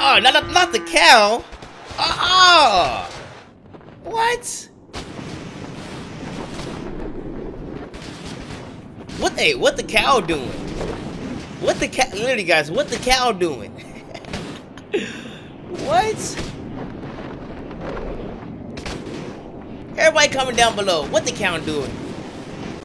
Oh, not the cow. Oh, what? What the cow doing? What the cow? Literally, guys, what the cow doing? What? Everybody comment down below. What the cow doing?